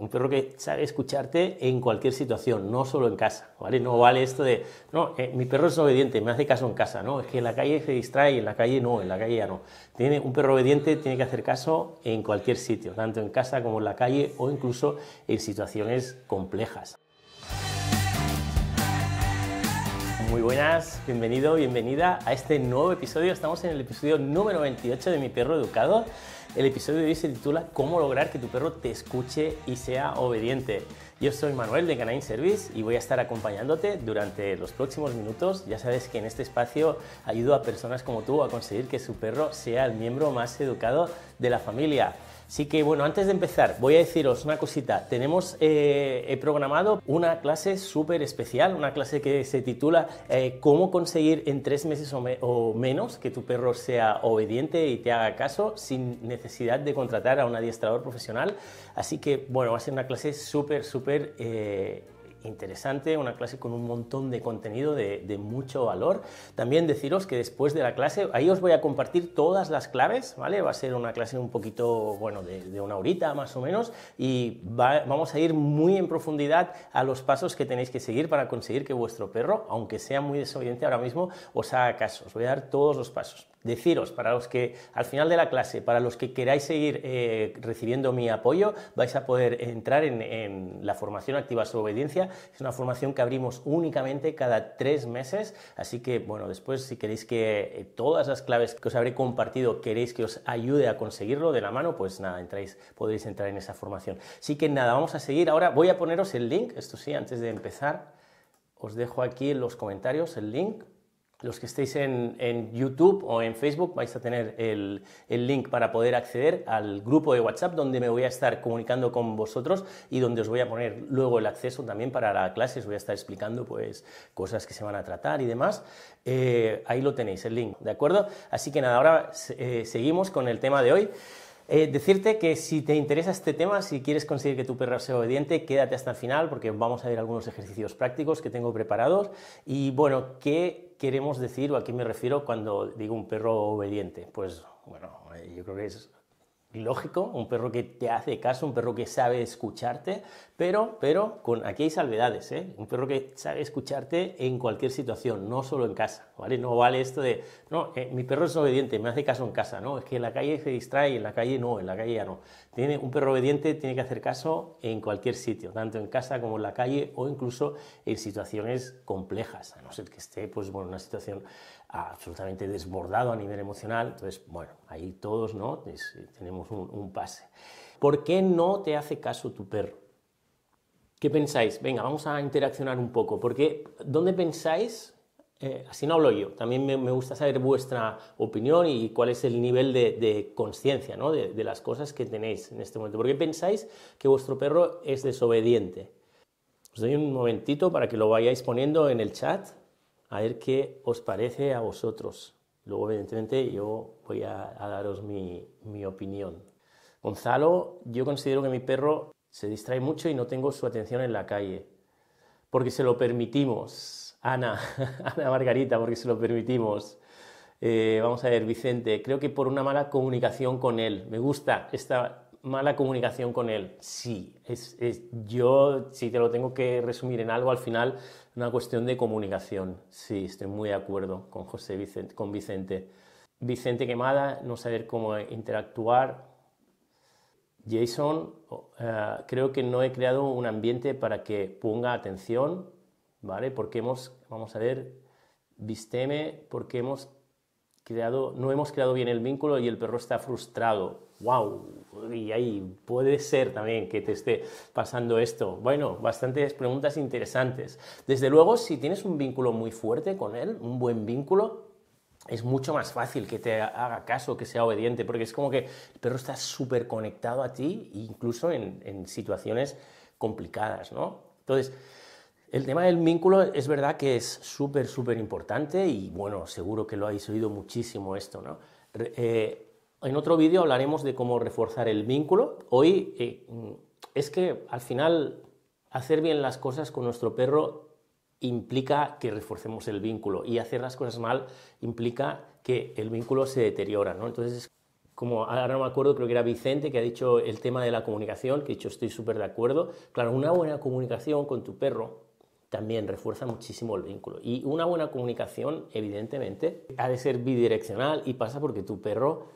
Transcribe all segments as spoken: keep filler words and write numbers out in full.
un perro que sabe escucharte en cualquier situación, no solo en casa, ¿vale? No vale esto de, no, eh, mi perro es obediente, me hace caso en casa, no, es que en la calle se distrae, en la calle no, en la calle ya no. Tiene, un perro obediente tiene que hacer caso en cualquier sitio, tanto en casa como en la calle o incluso en situaciones complejas. Muy buenas, bienvenido, bienvenida a este nuevo episodio. Estamos en el episodio número veintiocho de Mi Perro Educado. El episodio de hoy se titula ¿Cómo lograr que tu perro te escuche y sea obediente? Yo soy Manuel de Canine Service y voy a estar acompañándote durante los próximos minutos. Ya sabes que en este espacio ayudo a personas como tú a conseguir que su perro sea el miembro más educado de la familia. Así que bueno, antes de empezar voy a deciros una cosita. Tenemos eh, he programado una clase súper especial, una clase que se titula eh, ¿Cómo conseguir en tres meses o, me o menos que tu perro sea obediente y te haga caso sin necesidad de contratar a un adiestrador profesional? Así que bueno, va a ser una clase súper, súper eh, interesante, una clase con un montón de contenido de, de mucho valor. También deciros que después de la clase, ahí os voy a compartir todas las claves, ¿vale? Va a ser una clase un poquito, bueno, de, de una horita más o menos y va, vamos a ir muy en profundidad a los pasos que tenéis que seguir para conseguir que vuestro perro, aunque sea muy desobediente ahora mismo, os haga caso. Os voy a dar todos los pasos. Deciros, para los que al final de la clase, para los que queráis seguir eh, recibiendo mi apoyo, vais a poder entrar en, en la formación activa sobre obediencia. Es una formación que abrimos únicamente cada tres meses, así que bueno, después si queréis que eh, todas las claves que os habré compartido queréis que os ayude a conseguirlo de la mano, pues nada, entráis, podéis entrar en esa formación. Así que nada, vamos a seguir. Ahora voy a poneros el link, esto sí, antes de empezar, os dejo aquí en los comentarios el link. Los que estéis en, en YouTube o en Facebook vais a tener el, el link para poder acceder al grupo de WhatsApp donde me voy a estar comunicando con vosotros y donde os voy a poner luego el acceso también para la clase. Os voy a estar explicando pues cosas que se van a tratar y demás. Eh, ahí lo tenéis, el link, ¿de acuerdo? Así que nada, ahora eh, seguimos con el tema de hoy. Eh, decirte que si te interesa este tema, si quieres conseguir que tu perro sea obediente, quédate hasta el final porque vamos a ver algunos ejercicios prácticos que tengo preparados y bueno, ¿qué queremos decir o a qué me refiero cuando digo un perro obediente? Pues bueno, yo creo que es lógico, un perro que te hace caso, un perro que sabe escucharte, pero, pero con, aquí hay salvedades, ¿eh? Un perro que sabe escucharte en cualquier situación, no solo en casa, ¿vale? No vale esto de, no, eh, mi perro es obediente, me hace caso en casa, no, es que en la calle se distrae, en la calle no, en la calle ya no. Tiene, un perro obediente tiene que hacer caso en cualquier sitio, tanto en casa como en la calle o incluso en situaciones complejas, a no ser que esté, pues bueno, una situación absolutamente desbordado a nivel emocional. Entonces, bueno, ahí todos, ¿no? Es, tenemos un, un pase. ¿Por qué no te hace caso tu perro? ¿Qué pensáis? Venga, vamos a interaccionar un poco. Porque, ¿dónde pensáis? Eh, así no hablo yo. También me, me gusta saber vuestra opinión y cuál es el nivel de, de conciencia, ¿no? de, de las cosas que tenéis en este momento. ¿Por qué pensáis que vuestro perro es desobediente? Os doy un momentito para que lo vayáis poniendo en el chat. A ver qué os parece a vosotros. Luego, evidentemente, yo voy a, a daros mi, mi opinión. Gonzalo, yo considero que mi perro se distrae mucho y no tengo su atención en la calle. Porque se lo permitimos. Ana, Ana Margarita, porque se lo permitimos. Eh, vamos a ver, Vicente, creo que por una mala comunicación con él. Me gusta esta mala comunicación con él. Sí, es, es, yo, si te lo tengo que resumir en algo, al final, una cuestión de comunicación. Sí, estoy muy de acuerdo con José Vicente, con Vicente. Vicente Quemada, no saber cómo interactuar. Jason, uh, creo que no he creado un ambiente para que ponga atención, ¿vale? Porque hemos, vamos a ver, Visteme, porque hemos creado, no hemos creado bien el vínculo y el perro está frustrado. ¡Wow! Y ahí puede ser también que te esté pasando esto. Bueno, bastantes preguntas interesantes. Desde luego, si tienes un vínculo muy fuerte con él, un buen vínculo, es mucho más fácil que te haga caso, que sea obediente, porque es como que el perro está súper conectado a ti, incluso en, en situaciones complicadas, ¿no? Entonces, el tema del vínculo es verdad que es súper, súper importante y bueno, seguro que lo habéis oído muchísimo esto, ¿no? Eh, en otro vídeo hablaremos de cómo reforzar el vínculo. Hoy eh, es que al final hacer bien las cosas con nuestro perro implica que reforcemos el vínculo y hacer las cosas mal implica que el vínculo se deteriora, ¿no? Entonces como ahora no me acuerdo, creo que era Vicente, que ha dicho el tema de la comunicación, que he dicho estoy súper de acuerdo. Claro, una buena comunicación con tu perro también refuerza muchísimo el vínculo. Y una buena comunicación, evidentemente, ha de ser bidireccional y pasa porque tu perro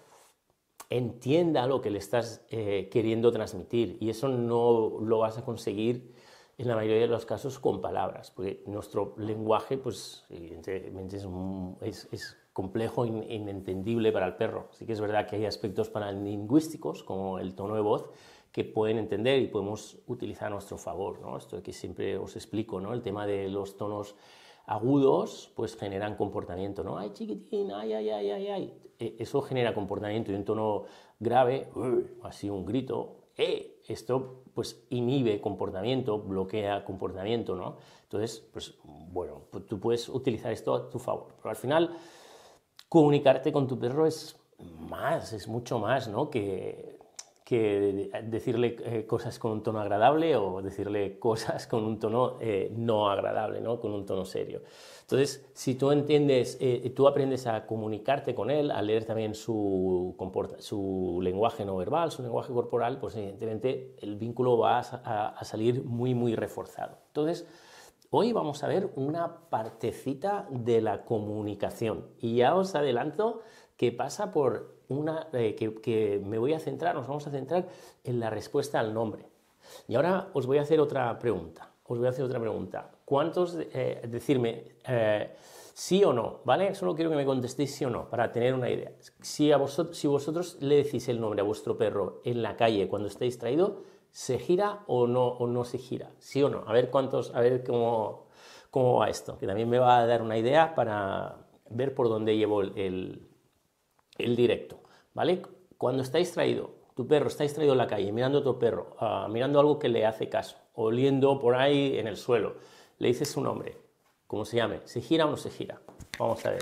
entienda lo que le estás eh, queriendo transmitir, y eso no lo vas a conseguir en la mayoría de los casos con palabras, porque nuestro lenguaje pues evidentemente es, es, es complejo e inentendible para el perro. Sí que es verdad que hay aspectos paralingüísticos como el tono de voz que pueden entender y podemos utilizar a nuestro favor, ¿no? Esto que siempre os explico, ¿no? El tema de los tonos agudos pues generan comportamiento, ¿no? Ay, chiquitín, ay, ay, ay, ay, ay. Eso genera comportamiento, y un tono grave, así un grito, eh, esto pues inhibe comportamiento, bloquea comportamiento, ¿no? Entonces, pues bueno, pues tú puedes utilizar esto a tu favor, pero al final comunicarte con tu perro es más, es mucho más, ¿no? que que decirle eh, cosas con un tono agradable o decirle cosas con un tono eh, no agradable, ¿no? Con un tono serio. Entonces, si tú entiendes, eh, tú aprendes a comunicarte con él, a leer también su, su lenguaje no verbal, su lenguaje corporal, pues evidentemente el vínculo va a, a, a salir muy, muy reforzado. Entonces, hoy vamos a ver una partecita de la comunicación, y ya os adelanto que pasa por una, eh, que, que me voy a centrar, nos vamos a centrar en la respuesta al nombre. Y ahora os voy a hacer otra pregunta, os voy a hacer otra pregunta. ¿Cuántos, eh, decirme eh, sí o no, ¿vale? Solo quiero que me contestéis sí o no, para tener una idea. Si, a vosotros, si vosotros le decís el nombre a vuestro perro en la calle cuando esté distraído, ¿se gira o no, o no se gira? ¿Sí o no? A ver cuántos, a ver cómo, cómo va esto, que también me va a dar una idea para ver por dónde llevo el, el el directo, ¿vale? Cuando está distraído, tu perro está distraído en la calle, mirando a otro perro, uh, mirando algo que le hace caso, oliendo por ahí en el suelo, le dices su nombre, como se llame, ¿se gira o no se gira? Vamos a ver.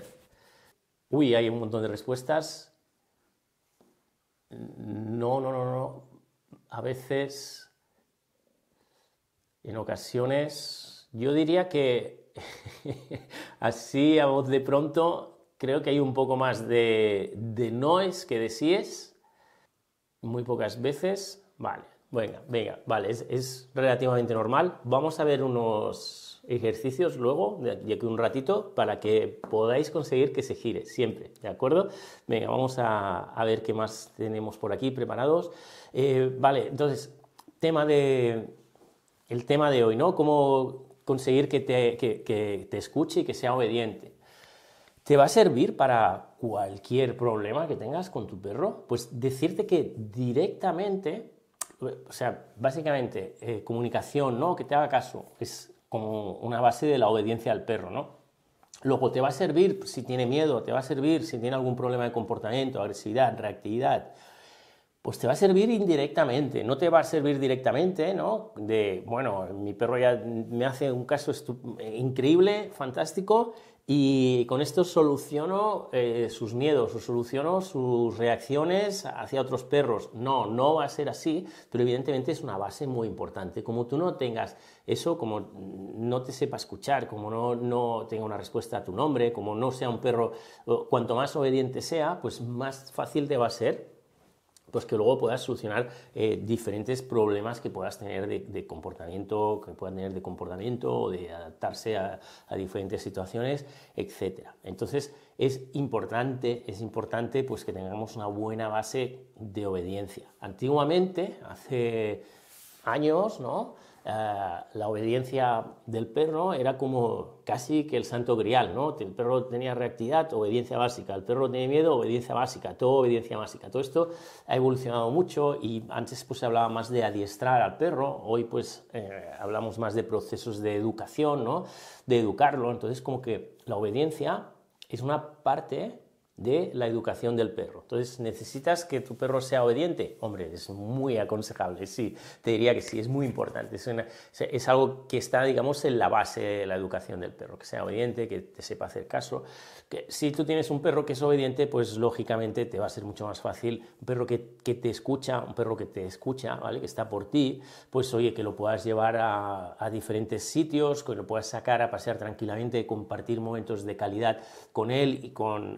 Uy, hay un montón de respuestas. No, no, no, no. A veces, en ocasiones, yo diría que así a voz de pronto, creo que hay un poco más de, de noes que de síes, muy pocas veces. Vale, venga, venga, vale, es, es relativamente normal. Vamos a ver unos ejercicios luego, de aquí a un ratito, para que podáis conseguir que se gire siempre, ¿de acuerdo? Venga, vamos a, a ver qué más tenemos por aquí preparados. Eh, vale, entonces, tema de, el tema de hoy, ¿no? Cómo conseguir que te, que, que te escuche y que sea obediente. ¿Te va a servir para cualquier problema que tengas con tu perro? Pues decirte que directamente, o sea, básicamente, eh, comunicación, ¿no? Que te haga caso, es como una base de la obediencia al perro, ¿no? Luego te va a servir si tiene miedo, te va a servir si tiene algún problema de comportamiento, agresividad, reactividad. Pues te va a servir indirectamente, no te va a servir directamente, ¿no? De, bueno, mi perro ya me hace un caso increíble, fantástico, y con esto soluciono eh, sus miedos, o soluciono sus reacciones hacia otros perros. No, no va a ser así, pero evidentemente es una base muy importante. Como tú no tengas eso, como no te sepa escuchar, como no, no tenga una respuesta a tu nombre, como no sea un perro, cuanto más obediente sea, pues más fácil te va a ser pues que luego puedas solucionar eh, diferentes problemas que puedas tener de, de comportamiento, que puedan tener de comportamiento o de adaptarse a, a diferentes situaciones, etcétera. Entonces es importante, es importante pues que tengamos una buena base de obediencia. Antiguamente, hace años, ¿no? Uh, la obediencia del perro era como casi que el santo grial, ¿no? El perro tenía reactividad, obediencia básica, el perro tenía miedo, obediencia básica, todo obediencia básica. Todo esto ha evolucionado mucho y antes pues se hablaba más de adiestrar al perro, hoy pues eh, hablamos más de procesos de educación, ¿no? De educarlo, entonces como que la obediencia es una parte de la educación del perro. Entonces, ¿necesitas que tu perro sea obediente? Hombre, es muy aconsejable, sí, te diría que sí, es muy importante. Es, una, es algo que está, digamos, en la base de la educación del perro, que sea obediente, que te sepa hacer caso. Que si tú tienes un perro que es obediente, pues lógicamente te va a ser mucho más fácil. Un perro que, que te escucha, un perro que te escucha, ¿vale? Que está por ti, pues oye, que lo puedas llevar a, a diferentes sitios, que lo puedas sacar a pasear tranquilamente, compartir momentos de calidad con él y con otros miembros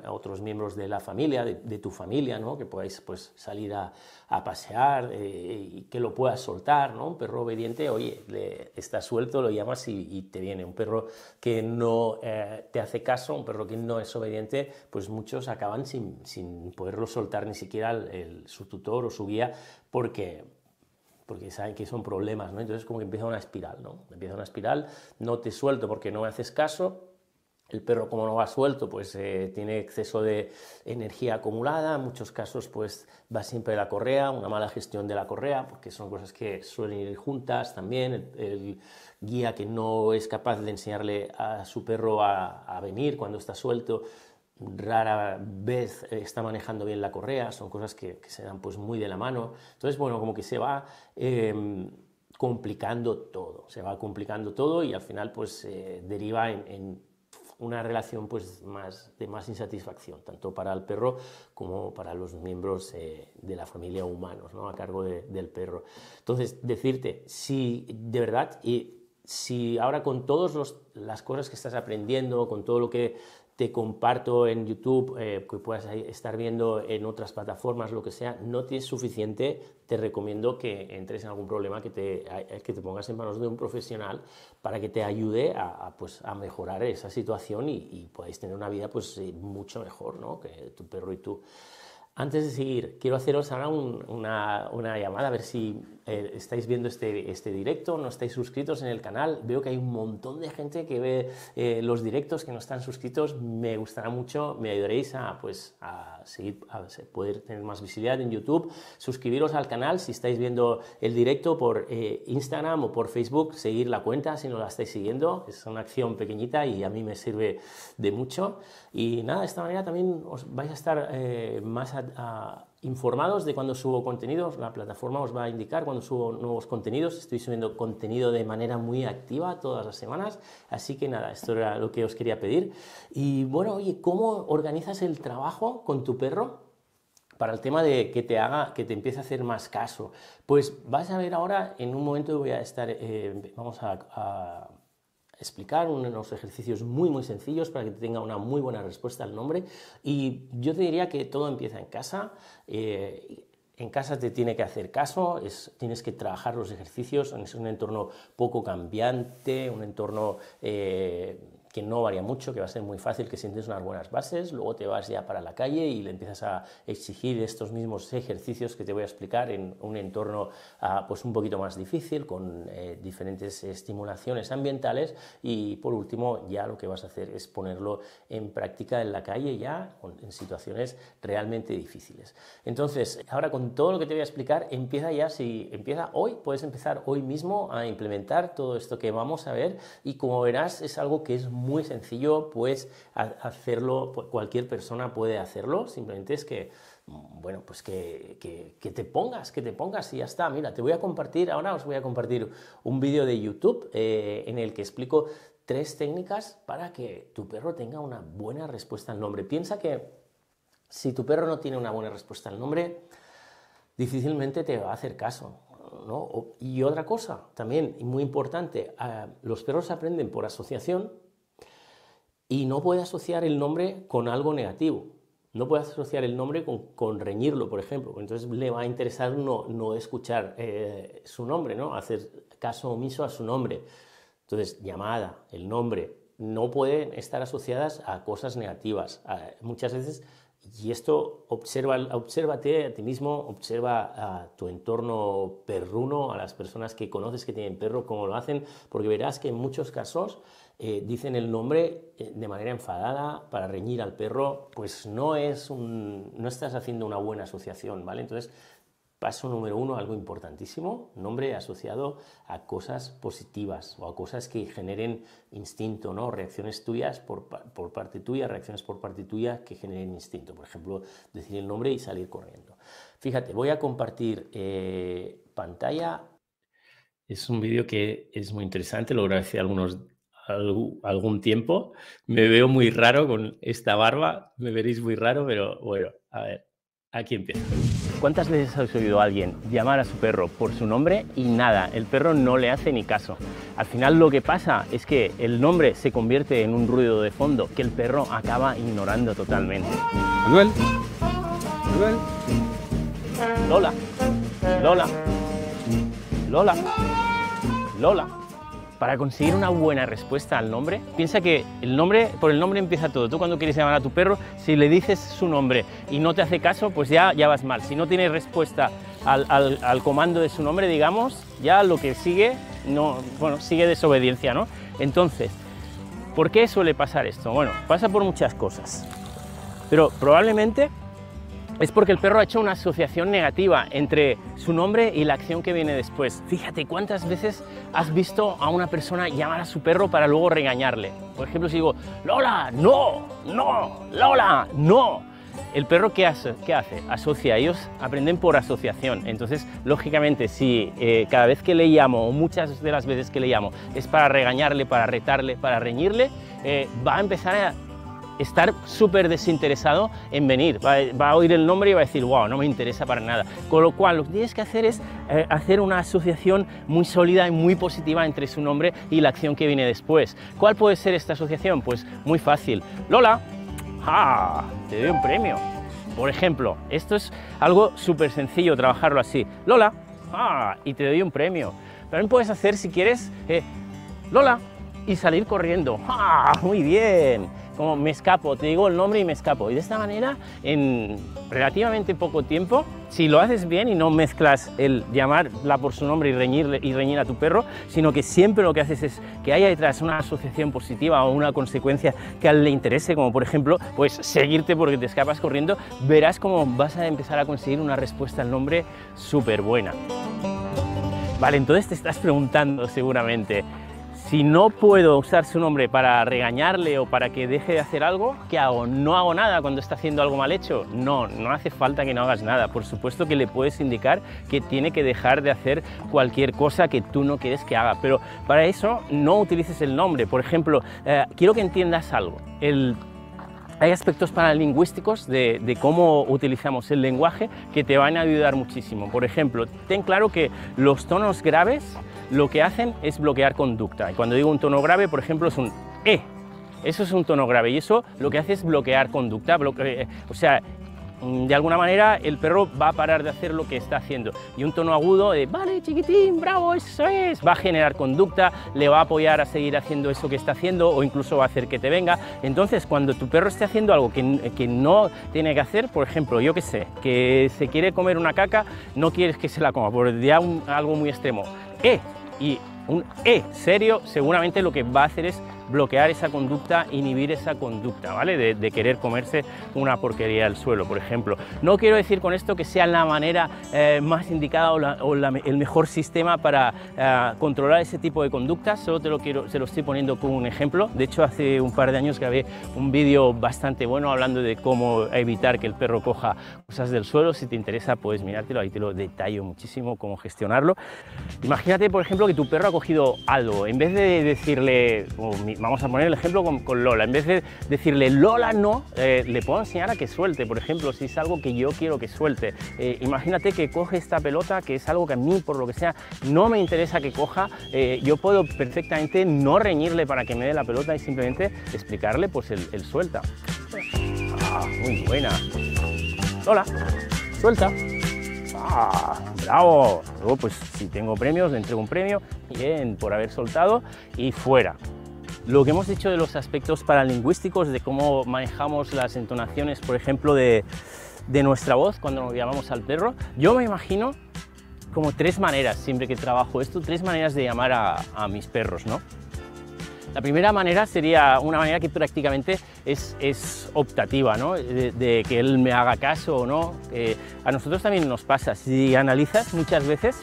miembros de la familia, de, de tu familia, ¿no? Que podáis pues, salir a, a pasear eh, y que lo puedas soltar, ¿no? Un perro obediente, oye, le, está suelto, lo llamas y, y te viene. Un perro que no eh, te hace caso, un perro que no es obediente, pues muchos acaban sin, sin poderlo soltar ni siquiera el, el, su tutor o su guía porque... porque saben que son problemas, ¿no? Entonces como que empieza una espiral, ¿no? Empieza una espiral, no te suelto porque no me haces caso, el perro como no va suelto, pues eh, tiene exceso de energía acumulada, en muchos casos pues va siempre la correa, una mala gestión de la correa, porque son cosas que suelen ir juntas también, el, el guía que no es capaz de enseñarle a su perro a, a venir cuando está suelto, rara vez está manejando bien la correa, son cosas que, que se dan pues muy de la mano, entonces bueno, como que se va eh, complicando todo, se va complicando todo y al final pues eh, deriva en, en una relación pues más, de más insatisfacción, tanto para el perro como para los miembros eh, de la familia humanos, ¿no? A cargo de, del perro. Entonces, decirte, si de verdad, y si ahora con todas las cosas que estás aprendiendo, con todo lo que te comparto en YouTube, eh, que puedas estar viendo en otras plataformas, lo que sea, no tienes suficiente, te recomiendo que entres en algún problema, que te, que te pongas en manos de un profesional para que te ayude a, a, pues, a mejorar esa situación y, y podáis tener una vida pues, mucho mejor, ¿no? Que tu perro y tú. Antes de seguir, quiero haceros ahora un, una, una llamada, a ver si eh, estáis viendo este, este directo, no estáis suscritos en el canal. Veo que hay un montón de gente que ve eh, los directos, que no están suscritos. Me gustará mucho, me ayudaréis a, pues, a seguir, a poder tener más visibilidad en YouTube. Suscribiros al canal si estáis viendo el directo por eh, Instagram o por Facebook, seguir la cuenta si no la estáis siguiendo. Es una acción pequeñita y a mí me sirve de mucho. Y nada, de esta manera también os vais a estar eh, más a, a, informados de cuando subo contenidos. La plataforma os va a indicar cuando subo nuevos contenidos. Estoy subiendo contenido de manera muy activa todas las semanas, así que nada, esto era lo que os quería pedir. Y bueno, oye, ¿cómo organizas el trabajo con tu perro para el tema de que te haga, que te empiece a hacer más caso? Pues vas a ver ahora, en un momento voy a estar, eh, vamos a, a explicar unos ejercicios muy muy sencillos para que tenga una muy buena respuesta al nombre, y yo te diría que todo empieza en casa. eh, En casa te tiene que hacer caso, es, tienes que trabajar los ejercicios, es un entorno poco cambiante, un entorno eh, que no varía mucho, que va a ser muy fácil que sientes unas buenas bases, luego te vas ya para la calle y le empiezas a exigir estos mismos ejercicios que te voy a explicar en un entorno uh, pues un poquito más difícil, con eh, diferentes estimulaciones ambientales, y por último ya lo que vas a hacer es ponerlo en práctica en la calle ya en situaciones realmente difíciles. Entonces, ahora con todo lo que te voy a explicar, empieza ya, si empieza hoy, puedes empezar hoy mismo a implementar todo esto que vamos a ver, y como verás es algo que es muy sencillo, pues hacerlo, cualquier persona puede hacerlo, simplemente es que, bueno, pues que, que, que te pongas, que te pongas y ya está. Mira, te voy a compartir, ahora os voy a compartir un vídeo de YouTube eh, en el que explico tres técnicas para que tu perro tenga una buena respuesta al nombre. Piensa que si tu perro no tiene una buena respuesta al nombre, difícilmente te va a hacer caso, ¿no? Y otra cosa también muy importante, los perros aprenden por asociación y no puede asociar el nombre con algo negativo. No puede asociar el nombre con, con reñirlo, por ejemplo. Entonces le va a interesar no, no escuchar eh, su nombre, ¿no? Hacer caso omiso a su nombre. Entonces, llamada, el nombre, no pueden estar asociadas a cosas negativas. A, muchas veces, y esto observa, obsérvate a ti mismo, observa a tu entorno perruno, a las personas que conoces que tienen perro, cómo lo hacen, porque verás que en muchos casos eh, dicen el nombre eh, de manera enfadada para reñir al perro, pues no, es un, no estás haciendo una buena asociación, ¿vale? Entonces, paso número uno, algo importantísimo, nombre asociado a cosas positivas o a cosas que generen instinto, ¿no? Reacciones tuyas por, por parte tuya, reacciones por parte tuya que generen instinto. Por ejemplo, decir el nombre y salir corriendo. Fíjate, voy a compartir eh, pantalla. Es un vídeo que es muy interesante, lo grabé hace algunos, algún, algún tiempo. Me veo muy raro con esta barba, me veréis muy raro, pero bueno, a ver, aquí empieza. ¿Cuántas veces has oído a alguien llamar a su perro por su nombre y nada, el perro no le hace ni caso? Al final lo que pasa es que el nombre se convierte en un ruido de fondo que el perro acaba ignorando totalmente. Manuel, Manuel. Lola, Lola, Lola, Lola. Para conseguir una buena respuesta al nombre, piensa que el nombre, por el nombre empieza todo. Tú cuando quieres llamar a tu perro, si le dices su nombre y no te hace caso, pues ya, ya vas mal. Si no tienes respuesta al, al, al comando de su nombre, digamos, ya lo que sigue, no, bueno, sigue desobediencia, ¿no? Entonces, ¿por qué suele pasar esto? Bueno, pasa por muchas cosas, pero probablemente es porque el perro ha hecho una asociación negativa entre su nombre y la acción que viene después. Fíjate cuántas veces has visto a una persona llamar a su perro para luego regañarle. Por ejemplo, si digo, Lola, no, no, Lola, no. El perro, ¿qué hace? ¿Qué hace? Asocia. Ellos aprenden por asociación. Entonces, lógicamente, si eh, cada vez que le llamo, o muchas de las veces que le llamo, es para regañarle, para retarle, para reñirle, eh, va a empezar a estar súper desinteresado en venir, va, va a oír el nombre y va a decir, wow, no me interesa para nada. Con lo cual, lo que tienes que hacer es eh, hacer una asociación muy sólida y muy positiva entre su nombre y la acción que viene después. ¿Cuál puede ser esta asociación? Pues muy fácil. Lola, ¡ah! Te doy un premio. Por ejemplo, esto es algo súper sencillo, trabajarlo así. Lola, ¡ah! Y te doy un premio. También puedes hacer, si quieres, eh, Lola, y salir corriendo. ¡Ah! Muy bien. Como me escapo, te digo el nombre y me escapo. Y de esta manera, en relativamente poco tiempo, si lo haces bien y no mezclas el llamarla por su nombre y reñirle y reñir a tu perro, sino que siempre lo que haces es que haya detrás una asociación positiva o una consecuencia que a él le interese, como por ejemplo, pues seguirte porque te escapas corriendo, verás cómo vas a empezar a conseguir una respuesta al nombre súper buena. Vale, entonces te estás preguntando seguramente, si no puedo usar su nombre para regañarle o para que deje de hacer algo, ¿qué hago? ¿No hago nada cuando está haciendo algo mal hecho? No, no hace falta que no hagas nada. Por supuesto que le puedes indicar que tiene que dejar de hacer cualquier cosa que tú no quieres que haga, pero para eso no utilices el nombre. Por ejemplo, eh, quiero que entiendas algo. El Hay aspectos paralingüísticos de, de cómo utilizamos el lenguaje que te van a ayudar muchísimo. Por ejemplo, ten claro que los tonos graves lo que hacen es bloquear conducta. Y cuando digo un tono grave, por ejemplo, es un E. Eso es un tono grave y eso lo que hace es bloquear conducta. Bloque, o sea, de alguna manera el perro va a parar de hacer lo que está haciendo. Y un tono agudo de vale chiquitín, bravo, eso es, va a generar conducta, le va a apoyar a seguir haciendo eso que está haciendo o incluso va a hacer que te venga. Entonces cuando tu perro esté haciendo algo que, que no tiene que hacer, por ejemplo, yo que sé, que se quiere comer una caca, no quieres que se la coma, por ya un, algo muy extremo. E y un E serio seguramente lo que va a hacer es bloquear esa conducta, inhibir esa conducta, ¿vale? De, de querer comerse una porquería al suelo, por ejemplo. No quiero decir con esto que sea la manera eh, más indicada o, la, o la, el mejor sistema para eh, controlar ese tipo de conductas, solo te lo quiero, se lo estoy poniendo como un ejemplo. De hecho, hace un par de años grabé un vídeo bastante bueno hablando de cómo evitar que el perro coja cosas del suelo. Si te interesa, puedes mirártelo, ahí te lo detallo muchísimo cómo gestionarlo. Imagínate, por ejemplo, que tu perro ha cogido algo, en vez de decirle, oh, mi, vamos a poner el ejemplo con, con Lola, en vez de decirle Lola no, eh, le puedo enseñar a que suelte, por ejemplo, si es algo que yo quiero que suelte. Eh, imagínate que coge esta pelota, que es algo que a mí, por lo que sea, no me interesa que coja, eh, yo puedo perfectamente no reñirle para que me dé la pelota y simplemente explicarle pues el, el suelta. Ah, muy buena. Lola, suelta. ¡Ah, bravo! Luego, pues si tengo premios, le entrego un premio, bien, por haber soltado y fuera. Lo que hemos dicho de los aspectos paralingüísticos, de cómo manejamos las entonaciones, por ejemplo, de, de nuestra voz cuando nos llamamos al perro, yo me imagino como tres maneras, siempre que trabajo esto, tres maneras de llamar a, a mis perros, ¿no? La primera manera sería una manera que prácticamente es, es optativa, ¿no? De, de que él me haga caso o no. Eh, a nosotros también nos pasa, si analizas muchas veces,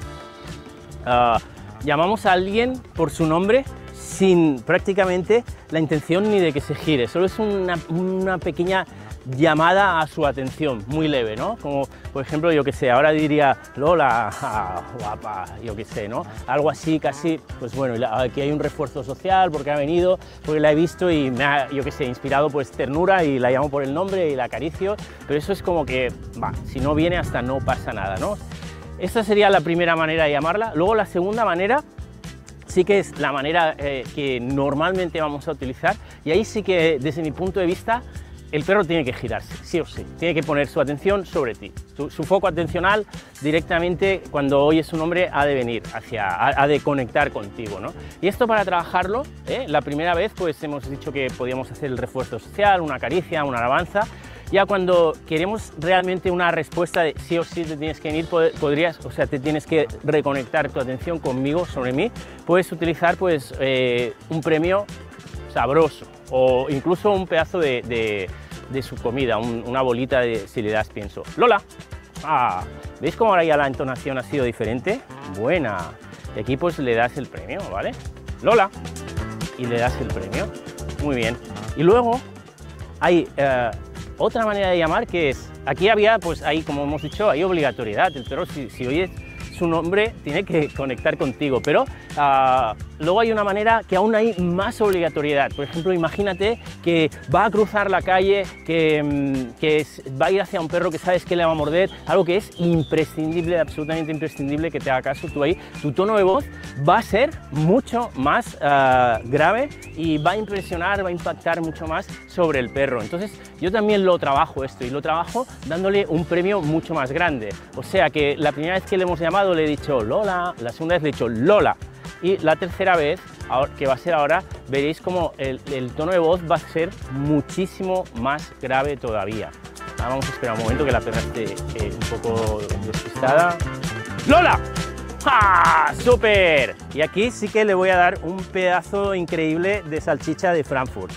uh, llamamos a alguien por su nombre sin prácticamente la intención ni de que se gire, solo es una, una pequeña llamada a su atención, muy leve, ¿no? Como, por ejemplo, yo que sé, ahora diría Lola, ah, guapa, yo que sé, ¿no? Algo así, casi, pues bueno, aquí hay un refuerzo social porque ha venido, porque la he visto y me ha, yo que sé, inspirado pues ternura y la llamo por el nombre y la acaricio, pero eso es como que, va, si no viene hasta no pasa nada, ¿no? Esta sería la primera manera de llamarla. Luego la segunda manera sí que es la manera eh, que normalmente vamos a utilizar, y ahí sí que, desde mi punto de vista, el perro tiene que girarse, sí o sí, tiene que poner su atención sobre ti. Su, su foco atencional directamente, cuando oyes su nombre, ha de venir hacia, ha, ha de conectar contigo, ¿no? Y esto, para trabajarlo, ¿eh? La primera vez pues hemos dicho que podíamos hacer el refuerzo social, una caricia, una alabanza. Ya cuando queremos realmente una respuesta de sí o sí te tienes que venir, podrías, o sea, te tienes que reconectar tu atención conmigo, sobre mí, puedes utilizar pues eh, un premio sabroso, o incluso un pedazo de, de, de su comida, un, una bolita de, si le das, pienso. Lola, ah, ¿veis cómo ahora ya la entonación ha sido diferente? Buena. Y aquí pues le das el premio, ¿vale? Lola, y le das el premio. Muy bien. Y luego hay eh, otra manera de llamar, que es, aquí había, pues ahí, como hemos dicho, hay obligatoriedad. El perro, si, si oyes su nombre, tiene que conectar contigo, pero uh, luego hay una manera que aún hay más obligatoriedad. Por ejemplo, imagínate que va a cruzar la calle, que, que es, va a ir hacia un perro que sabes que le va a morder, algo que es imprescindible, absolutamente imprescindible que te haga caso. Tú ahí, tu tono de voz va a ser mucho más uh, grave y va a impresionar, va a impactar mucho más sobre el perro. Entonces yo también lo trabajo esto, y lo trabajo dándole un premio mucho más grande. O sea que la primera vez que le hemos llamado le he dicho Lola, la segunda vez le he dicho Lola, y la tercera vez, que va a ser ahora, veréis como el, el tono de voz va a ser muchísimo más grave todavía. Ahora vamos a esperar un momento que la perra esté eh, un poco despistada. ¡Lola! ¡Ja! ¡Súper! Y aquí sí que le voy a dar un pedazo increíble de salchicha de Frankfurt.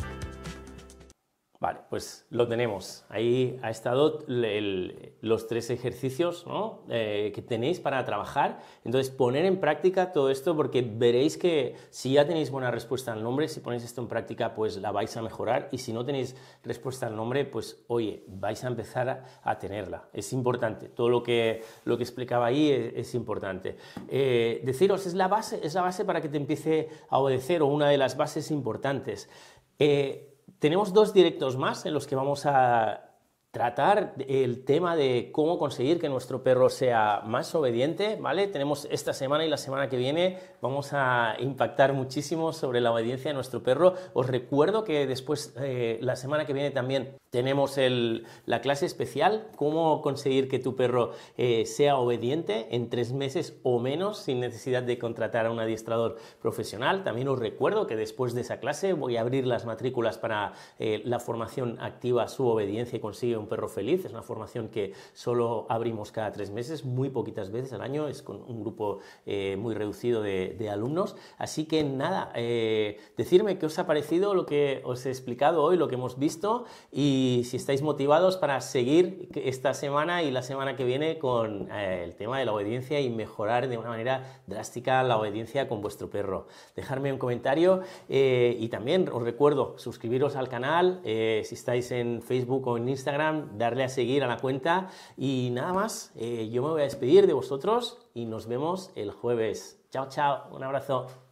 Vale, pues lo tenemos. Ahí ha estado el, el, los tres ejercicios, ¿no? eh, que tenéis para trabajar. Entonces, poner en práctica todo esto, porque veréis que si ya tenéis buena respuesta al nombre, si ponéis esto en práctica, pues la vais a mejorar. Y si no tenéis respuesta al nombre, pues oye, vais a empezar a, a tenerla. Es importante. Todo lo que, lo que explicaba ahí es, es importante. Eh, deciros, es la base, es la base para que te empiece a obedecer, o una de las bases importantes. Eh, Tenemos dos directos más en los que vamos a tratar el tema de cómo conseguir que nuestro perro sea más obediente, ¿vale? Tenemos esta semana y la semana que viene, vamos a impactar muchísimo sobre la obediencia de nuestro perro. Os recuerdo que después, eh, la semana que viene también tenemos el, la clase especial, cómo conseguir que tu perro eh, sea obediente en tres meses o menos sin necesidad de contratar a un adiestrador profesional. También os recuerdo que después de esa clase voy a abrir las matrículas para eh, la formación activa Su Obediencia y Consigue un Perro Feliz. Es una formación que solo abrimos cada tres meses, muy poquitas veces al año, es con un grupo eh, muy reducido de, de alumnos. Así que nada, eh, decirme qué os ha parecido lo que os he explicado hoy, lo que hemos visto, y Y si estáis motivados para seguir esta semana y la semana que viene con eh, el tema de la obediencia y mejorar de una manera drástica la obediencia con vuestro perro. Dejadme un comentario eh, y también os recuerdo suscribiros al canal, eh, si estáis en Facebook o en Instagram, darle a seguir a la cuenta, y nada más, eh, yo me voy a despedir de vosotros y nos vemos el jueves. Chao, chao, un abrazo.